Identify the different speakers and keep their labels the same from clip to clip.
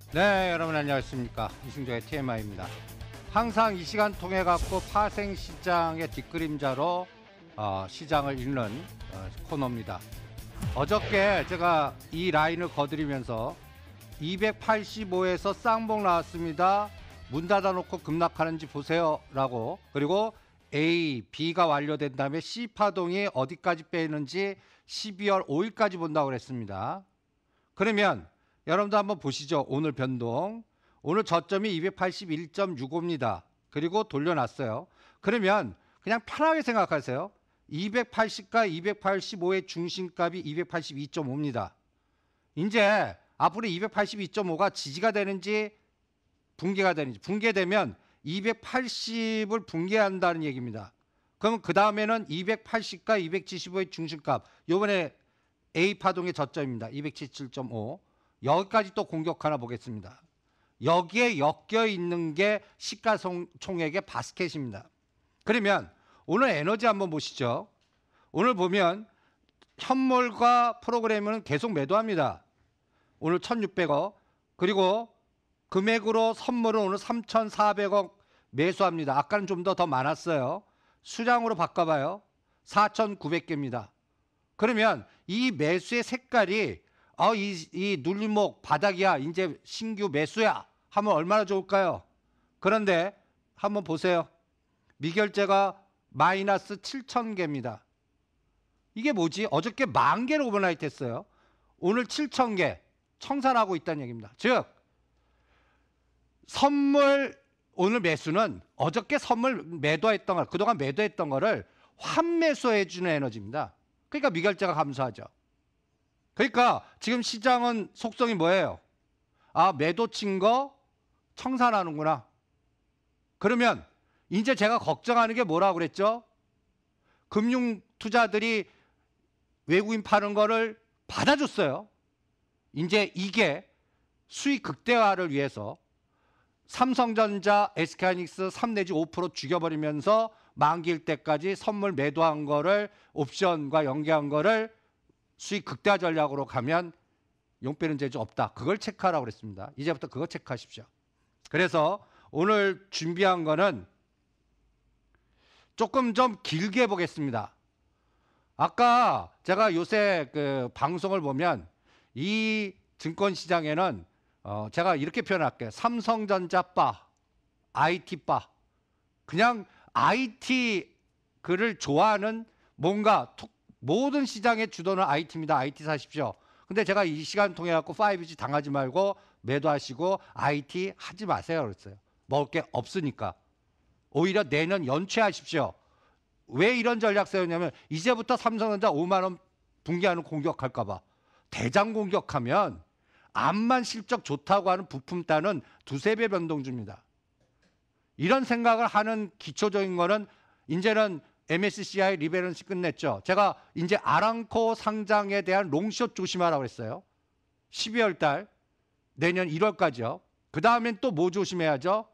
Speaker 1: 네, 여러분 안녕하십니까. 이승조의 TMI입니다. 항상 이 시간 통해 갖고 파생 시장의 뒷그림자로 시장을 읽는 코너입니다. 어저께 제가 이 라인을 거드리면서 285에서 쌍봉 나왔습니다. 문 닫아놓고 급락하는지 보세요 라고, 그리고 A, B가 완료된 다음에 C 파동이 어디까지 빼는지 12월 5일까지 본다고 그랬습니다. 그러면 여러분도 한번 보시죠. 오늘 변동. 오늘 저점이 281.65입니다. 그리고 돌려놨어요. 그러면 그냥 편하게 생각하세요. 280과 285의 중심값이 282.5입니다. 이제 앞으로 282.5가 지지가 되는지 붕괴가 되는지, 붕괴되면 280을 붕괴한다는 얘기입니다. 그럼 그 다음에는 280과 275의 중심값, 요번에 A 파동의 저점입니다. 277.5. 여기까지 또 공격 하나 보겠습니다. 여기에 엮여 있는 게 시가총액의 바스켓입니다. 그러면 오늘 에너지 한번 보시죠. 오늘 보면 현물과 프로그램은 계속 매도합니다. 오늘 1,600억. 그리고 금액으로 선물은 오늘 3,400억 매수합니다. 아까는 좀 더 많았어요. 수량으로 바꿔봐요. 4,900개입니다. 그러면 이 매수의 색깔이 이 눌림목 바닥이야, 이제 신규 매수야 하면 얼마나 좋을까요? 그런데 한번 보세요. 미결제가 마이너스 7,000개입니다. 이게 뭐지? 어저께 10,000개를 오버나이트 했어요. 오늘 7,000개 청산하고 있다는 얘기입니다. 즉 선물 오늘 매수는 어저께 선물 매도했던 걸, 그동안 매도했던 거를 환매수해 주는 에너지입니다. 그러니까 미결제가 감소하죠. 그러니까 지금 시장은 속성이 뭐예요? 매도 친 거 청산하는구나. 그러면 이제 제가 걱정하는 게 뭐라고 그랬죠? 금융 투자들이 외국인 파는 거를 받아줬어요. 이제 이게 수익 극대화를 위해서 삼성전자, SK하이닉스 3 내지 5% 죽여버리면서 만기일 때까지 선물 매도한 거를 옵션과 연계한 거를 수익 극대화 전략으로 가면 용 빼는 재주 없다. 그걸 체크하라고 그랬습니다. 이제부터 그거 체크하십시오. 그래서 오늘 준비한 거는 조금 좀 길게 보겠습니다. 아까 제가 요새 그 방송을 보면 이 증권시장에는 제가 이렇게 표현할게요. 삼성전자 바, IT 바. 그냥 IT 그를 좋아하는 뭔가 모든 시장의 주도는 IT입니다. IT 사십시오. 근데 제가 이 시간 통해 갖고 5G 당하지 말고 매도하시고 IT 하지 마세요 그랬어요. 먹을 게 없으니까. 오히려 내년 연체하십시오. 왜 이런 전략 세우냐면 이제부터 삼성전자 5만 원 붕괴하는 공격할까 봐. 대장 공격하면 암만 실적 좋다고 하는 부품단은 2~3배 변동 줍니다. 이런 생각을 하는 기초적인 거는 이제는 MSCI 리밸런스 끝냈죠. 제가 이제 아람코 상장에 대한 롱숏 조심하라고 했어요. 12월 달 내년 1월까지요. 그 다음엔 또 뭐 조심해야죠?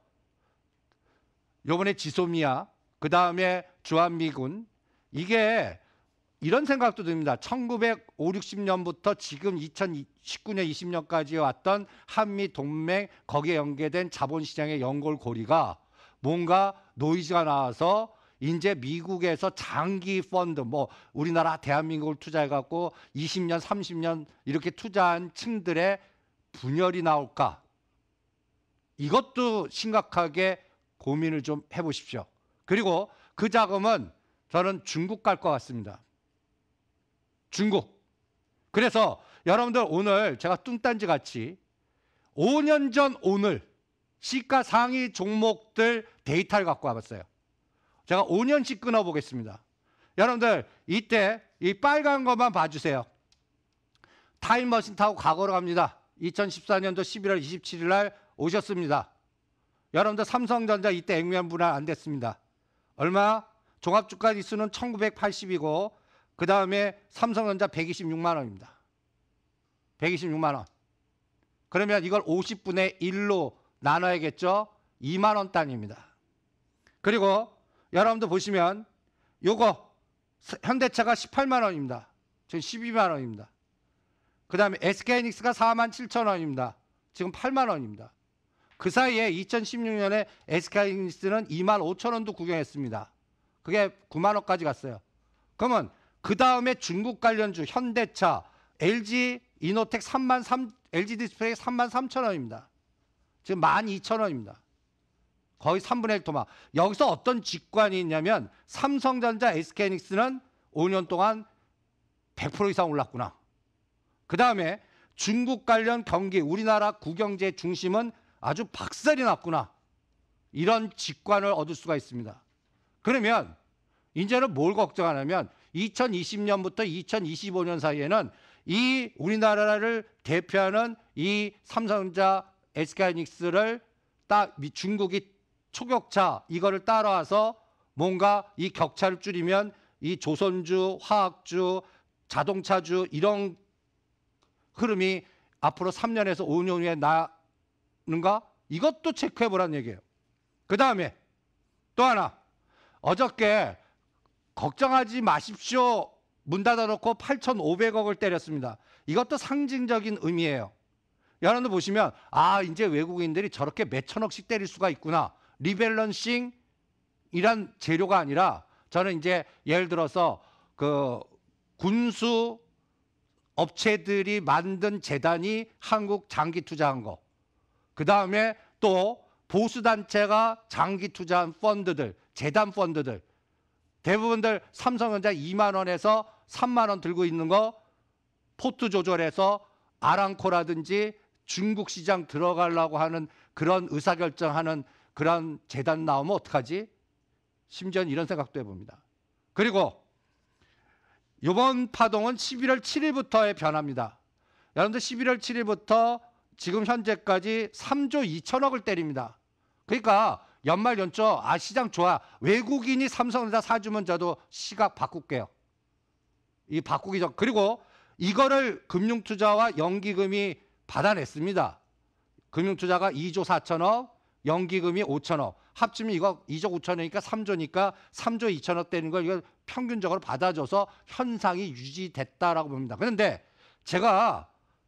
Speaker 1: 요번에 지소미아, 그 다음에 주한미군. 이게 이런 생각도 듭니다. 1950, 60년부터 지금 2019년, 20년까지 왔던 한미 동맹, 거기에 연계된 자본시장의 연골고리가 뭔가 노이즈가 나와서 이제 미국에서 장기 펀드, 우리나라 대한민국을 투자해갖고 20년, 30년 이렇게 투자한 층들의 분열이 나올까? 이것도 심각하게 고민을 좀 해보십시오. 그리고 그 자금은 저는 중국 갈 것 같습니다. 중국. 그래서 여러분들 오늘 제가 뚱딴지 같이 5년 전 오늘 시가 상위 종목들 데이터를 갖고 와봤어요. 제가 5년씩 끊어보겠습니다. 여러분들 이때 이 빨간 것만 봐주세요. 타임머신 타고 과거로 갑니다. 2014년도 11월 27일 날 오셨습니다. 여러분들 삼성전자 이때 액면 분할 안 됐습니다. 얼마? 종합주가 지수는 1980이고 그 다음에 삼성전자 126만 원입니다. 126만 원. 그러면 이걸 50분의 1로 나눠야겠죠? 2만 원 단위입니다. 그리고 여러분들 보시면 요거 현대차가 18만 원입니다. 지금 12만 원입니다. 그 다음에 SK하이닉스가 47,000원입니다. 지금 8만 원입니다. 그 사이에 2016년에 SK하이닉스는 2만 5천 원도 구경했습니다. 그게 9만 원까지 갔어요. 그러면 그 다음에 중국 관련주 현대차, LG 이노텍 LG 디스플레이 3만 3천 원입니다. 지금 12,000원입니다. 거의 3분의 1 토막. 여기서 어떤 직관이 있냐면 삼성전자, SK하이닉스는 5년 동안 100% 이상 올랐구나. 그 다음에 중국 관련 경기, 우리나라 구경제 중심은 아주 박살이 났구나. 이런 직관을 얻을 수가 있습니다. 그러면 이제는 뭘 걱정하냐면 2020년부터 2025년 사이에는 이 우리나라를 대표하는 이 삼성전자, SK하이닉스를 중국이 초격차 이거를 따라와서 뭔가 이 격차를 줄이면 이 조선주, 화학주, 자동차주 이런 흐름이 앞으로 3년에서 5년 후에 나는가? 이것도 체크해 보라는 얘기예요. 그 다음에 또 하나, 어저께 걱정하지 마십시오 문 닫아놓고 8,500억을 때렸습니다. 이것도 상징적인 의미예요. 여러분들 보시면 이제 외국인들이 저렇게 몇천억씩 때릴 수가 있구나. 리밸런싱 이란 재료가 아니라 저는 이제 예를 들어서 그 군수 업체들이 만든 재단이 한국 장기 투자한 거, 그 다음에 또 보수단체가 장기 투자한 펀드들, 재단 펀드들, 대부분들 삼성전자 2만 원에서 3만 원 들고 있는 거 포트 조절해서 아랑코라든지 중국 시장 들어가려고 하는 그런 의사결정하는 그런 재단 나오면 어떡하지? 심지어는 이런 생각도 해봅니다. 그리고 이번 파동은 11월 7일부터의 변화입니다. 여러분들 11월 7일부터 지금 현재까지 3조 2천억을 때립니다. 그러니까 연말 연초 시장 좋아. 외국인이 삼성전자 사주면 저도 시각 바꿀게요. 이 바꾸기 전. 그리고 이거를 금융투자와 연기금이 받아냈습니다. 금융투자가 2조 4천억, 연기금이 5천억. 합치면 이거 2조 5천억이니까 3조니까 3조 2천억 되는 걸 이거 평균적으로 받아줘서 현상이 유지됐다라고 봅니다. 그런데 제가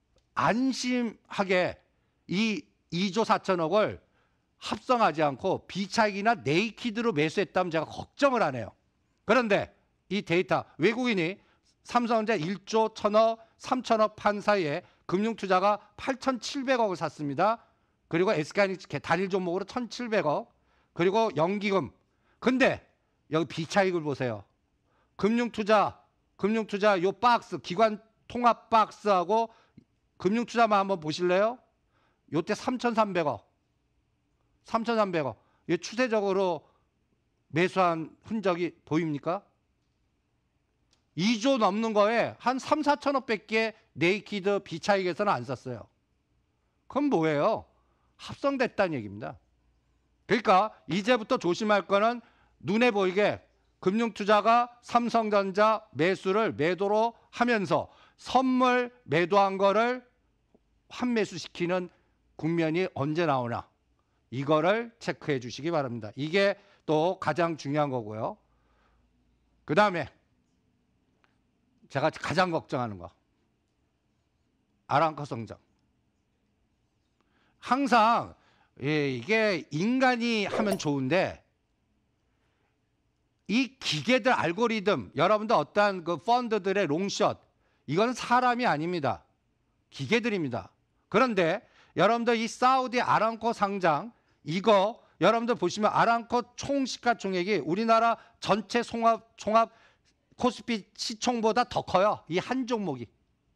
Speaker 1: 안심하게 이 2조 4천억을 합성하지 않고 비차익이나 네이키드로 매수했다면 제가 걱정을 안 해요. 그런데 이 데이터, 외국인이 삼성전자 1조 1천억, 3천억 판 사이에 금융투자가 8,700억을 샀습니다. 그리고 SK하이닉스 단일 종목으로 1,700억, 그리고 연기금. 근데 여기 비차익을 보세요. 금융투자 요 박스, 기관 통합 박스하고 금융투자만 한번 보실래요? 요때 3,300억. 이 추세적으로 매수한 흔적이 보입니까? 2조 넘는 거에 한 3, 4천억밖에 네이키드 비차익에서는 안 썼어요. 그럼 뭐예요? 합성됐다는 얘기입니다. 그러니까 이제부터 조심할 거는 눈에 보이게 금융투자가 삼성전자 매도로 하면서 선물 매도한 거를 환매수시키는 국면이 언제 나오나 이거를 체크해 주시기 바랍니다. 이게 또 가장 중요한 거고요. 그 다음에 제가 가장 걱정하는 거, 아랑코 성장. 항상 이게 인간이 하면 좋은데 이 기계들 알고리즘, 여러분들 어떠한 그 펀드들의 롱숏, 이건 사람이 아닙니다. 기계들입니다. 그런데 여러분들 이 사우디 아람코 상장, 이거 여러분들 보시면 아람코 총 시가총액이 우리나라 전체 종합 코스피 시총보다 더 커요. 이 한 종목이.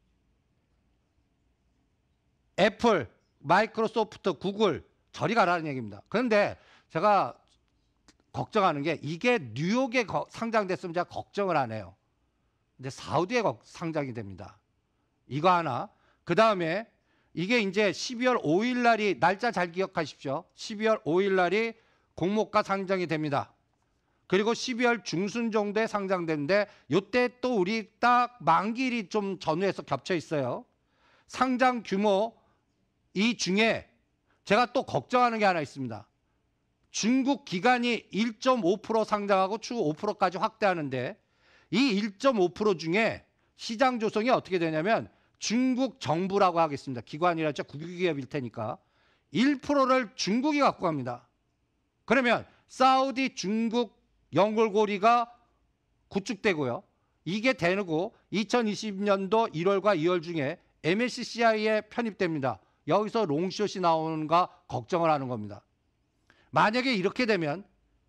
Speaker 1: 애플, 마이크로소프트, 구글 저리 가라는 얘기입니다. 그런데 제가 걱정하는 게 이게 뉴욕에 상장됐으면 제가 걱정을 안 해요. 근데 사우디에 상장이 됩니다. 이거 하나. 그 다음에 이게 이제 12월 5일 날이, 날짜 잘 기억하십시오. 12월 5일 날이 공모가 상장이 됩니다. 그리고 12월 중순 정도에 상장되는데 이때 또 우리 딱 만기일이 좀 전후해서 겹쳐 있어요. 상장 규모 이 중에 제가 또 걱정하는 게 하나 있습니다. 중국 기관이 1.5% 상장하고 추후 5%까지 확대하는데 이 1.5% 중에 시장 조성이 어떻게 되냐면 중국 정부라고 하겠습니다. 기관이라죠. 국유기업일 테니까 1%를 중국이 갖고 갑니다. 그러면 사우디 중국 연골고리가 구축되고요. 이게 되고 2020년도 1월과 2월 중에 MSCI에 편입됩니다. 여기서 롱숏이 나오는가 걱정을 하는 겁니다. 만약에 이렇게 되면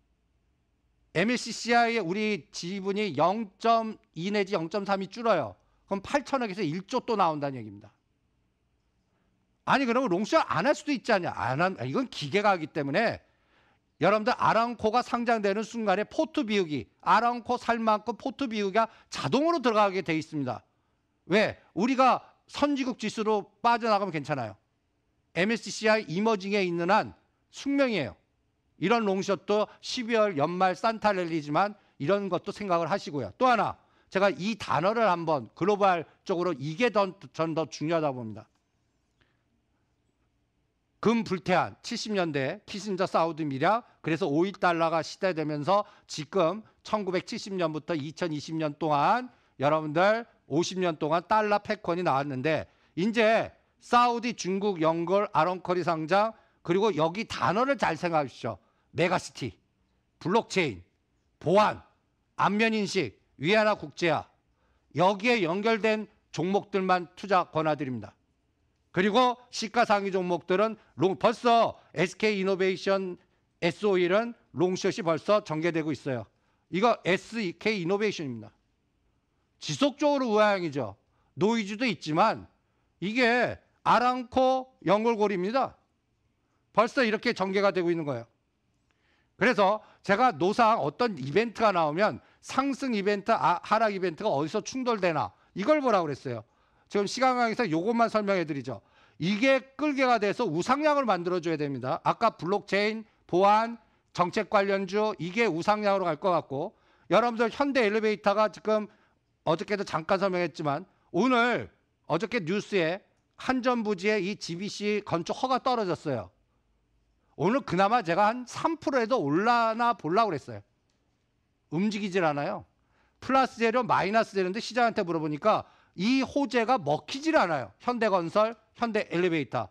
Speaker 1: MSCI에 우리 지분이 0.2 내지 0.3이 줄어요. 그럼 8천억에서 1조 또 나온다는 얘기입니다. 아니 그러면 롱숏 안 할 수도 있지 않냐. 이건 기계가 하기 때문에 여러분들 아람코가 상장되는 순간에 포트 비우기, 아람코 살 만큼 포트 비우기가 자동으로 들어가게 돼 있습니다. 왜? 우리가 선진국 지수로 빠져나가면 괜찮아요. MSCI 이머징에 있는 한 숙명이에요. 이런 롱숏도 12월 연말 산타랠리지만 이런 것도 생각을 하시고요. 또 하나 제가 이 단어를 한번 글로벌적으로 이게 전 더 중요하다고 봅니다. 금 불태한 70년대 키신저 사우디 미략, 그래서 5.1달러가 시대되면서 지금 1970년부터 2020년 동안 여러분들 50년 동안 달러 패권이 나왔는데 이제 사우디 중국 연골 아람코리 상장, 그리고 여기 단어를 잘 생각하십시오. 메가시티, 블록체인, 보안, 안면인식, 위안화 국제화, 여기에 연결된 종목들만 투자 권하드립니다. 그리고 시가상위 종목들은 벌써 SK이노베이션 S51은 롱숏이 벌써 전개되고 있어요. 이거 SK이노베이션입니다. 지속적으로 우하향이죠. 노이즈도 있지만 이게 아람코 연골고리입니다. 벌써 이렇게 전개가 되고 있는 거예요. 그래서 제가 노상 어떤 이벤트가 나오면 상승 이벤트, 하락 이벤트가 어디서 충돌되나 이걸 보라고 그랬어요. 지금 시간 강의에서 이것만 설명해 드리죠. 이게 끌개가 돼서 우상향을 만들어줘야 됩니다. 아까 블록체인, 보안, 정책 관련주 이게 우상향으로 갈 것 같고, 여러분들 현대 엘리베이터가 지금 어저께도 잠깐 설명했지만 오늘 어저께 뉴스에 한전부지에 이 GBC 건축 허가 떨어졌어요. 오늘 그나마 제가 한 3%에도 올라나 보려고 그랬어요. 움직이질 않아요. 플러스 재료, 마이너스 재료인데 시장한테 물어보니까 이 호재가 먹히질 않아요. 현대건설, 현대엘리베이터.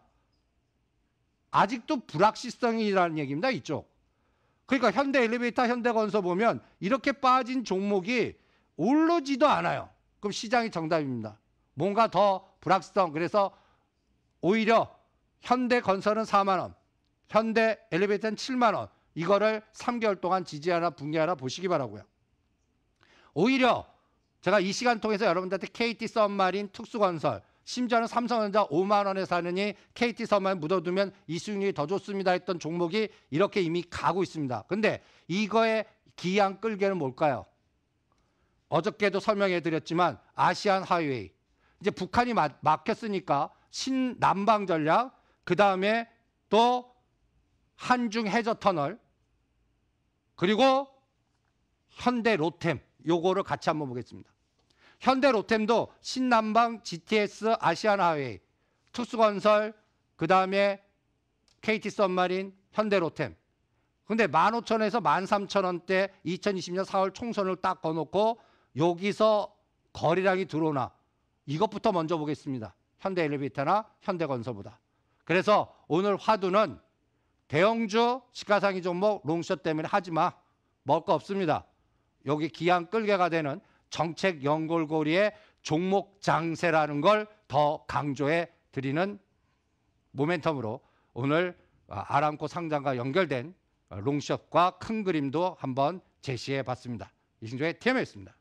Speaker 1: 아직도 불확실성이라는 얘기입니다. 이쪽. 그러니까 현대엘리베이터, 현대건설 보면 이렇게 빠진 종목이 오르지도 않아요. 그럼 시장이 정답입니다. 뭔가 더 불확실성. 그래서 오히려 현대건설은 4만 원, 현대엘리베이터는 7만 원. 이거를 3개월 동안 지지하나 붕괴하나 보시기 바라고요. 오히려 제가 이 시간 통해서 여러분들한테 KT 썸마린, 특수건설, 심지어는 삼성전자 5만 원에 사느니 KT 썸마린 묻어두면 이수익률이 더 좋습니다 했던 종목이 이렇게 이미 가고 있습니다. 근데 이거의 기양 끌개는 뭘까요? 어저께도 설명해 드렸지만 아시안 하이웨이. 이제 북한이 막혔으니까 신남방 전략, 그 다음에 또 한중 해저 터널, 그리고 현대 로템, 요거를 같이 한번 보겠습니다. 현대 로템도 신남방, GTS, 아시안 하이웨이, 특수건설, 그 다음에 KT 썸마린, 현대 로템. 근데 15,000원에서 13,000원대 2020년 4월 총선을 딱 거놓고 여기서 거래량이 들어오나, 이것부터 먼저 보겠습니다. 현대 엘리베이터나 현대건설보다. 그래서 오늘 화두는 대형주 시가상위 종목 롱숏 때문에 하지 마. 먹을 거 없습니다. 여기 기양 끌개가 되는 정책 연골고리의 종목 장세라는 걸 더 강조해 드리는 모멘텀으로 오늘 아람코 상장과 연결된 롱숏과 큰 그림도 한번 제시해 봤습니다. 이승조의 TMA였습니다.